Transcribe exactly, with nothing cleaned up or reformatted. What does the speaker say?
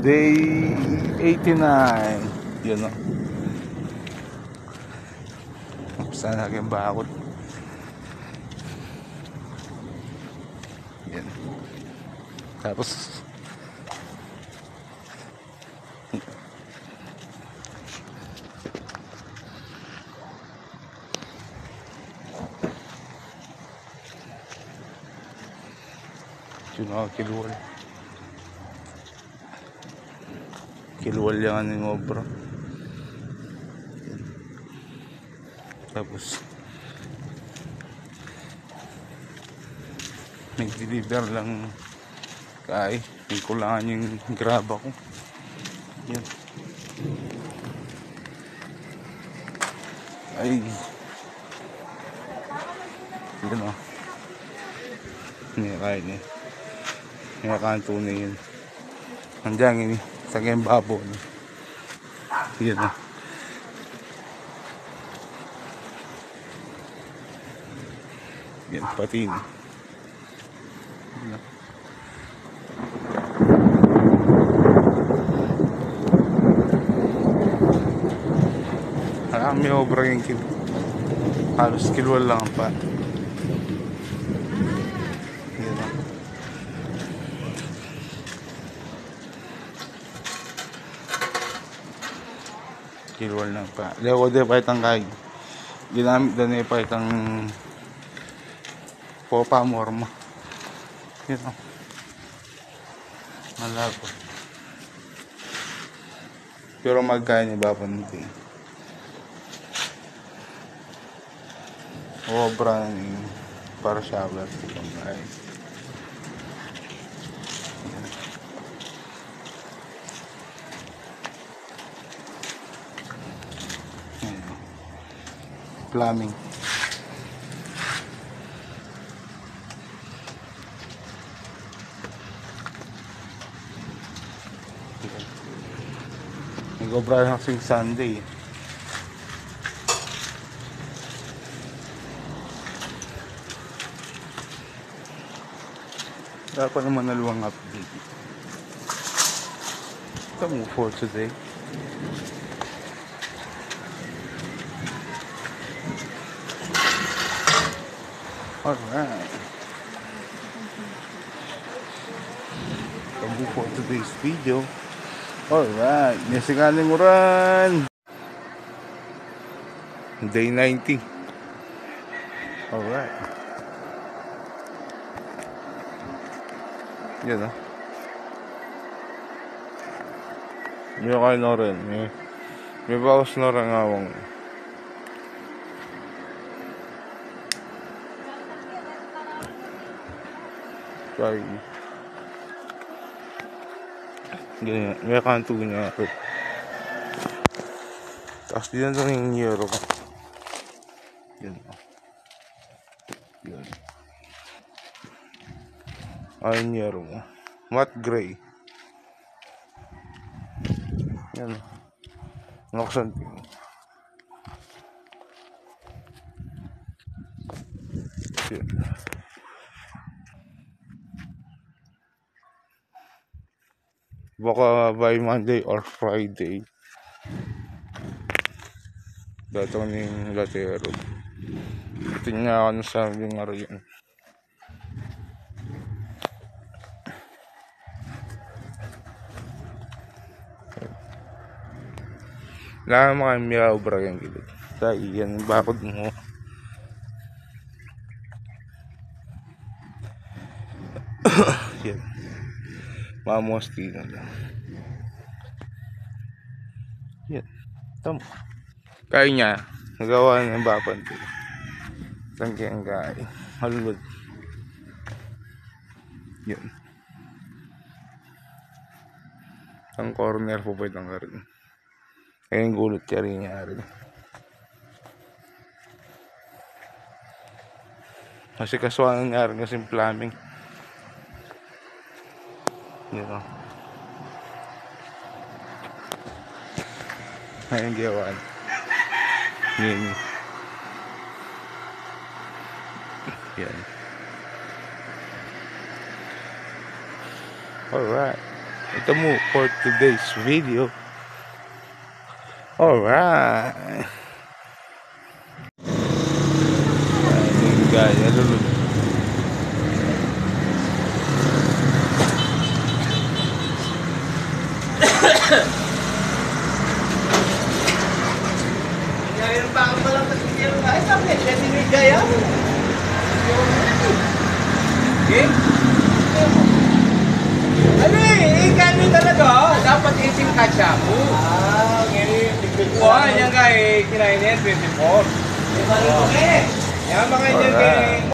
Day eighty-nine. Yun o. Saan natin bakod? Yan. Tapos yun o, kiluwal. Kiluwal yung ano yung obra. Tapos nag-deliver lang kay may kulangan yung grab ako. Yan. Ay yun o, hindi kain eh, hindi kain tunay yun. Nandiyan ini sa Gembabo. Yan o. Yan pati yun. Marami obra yung kil. Halos kilwal lang pa. Yan o. Kilwal lang pa. Lewo de pa itang kay. Ginamit na niya pa itang popa morma. Yan o. Malago. Pero magkain niya ba pa nito eh. Obra ng para shower. Ay. Plumbing. Nag-obra na kasing Sunday. Dapat naman naluwang update. Ito mo for today. Alright. Ito mo for today's video. Alright. Nasigaling uran. Day ninety. Alright. Yan o. May kain na rin. May, may bawas na rin awang. Kaya ganyan. May kanto niya ako. Tapos din na yung euro ko. Yan o. Yan. Ayun euro mo. Matte gray. Yan. Nakasante. Yan. Baka by Monday or Friday. Datang ng latero. Tingnan ako na sabi nga rin. Wala naman kami may obra yung gilid. Dahil yan bakod mo. Yan. Mamosti na lang. Yan. Tama. Kaya niya. Nagawa ng bapan ko. Tangki ang kaya. Halulod. Yan. Ang corner po pa itang karin. Kaya yung gulot ka rin niya rin. Kasi kaswanan niya rin kasi plumbing. Yan o. Ayan gawaan. Yan. Yan. Alright. ito mo for today's video. Alright. Ayun guys, alulod. Ngayon pa ako palang pasingero guys. Sabi niya, siya sinigay ako. Okay? Ano eh, ikano talaga. Dapat isim kasya mo. Ah, ngayon. Wah, yan guys, kinain niya, twenty-four. Di ba rin ko eh? Yan mga yan guys.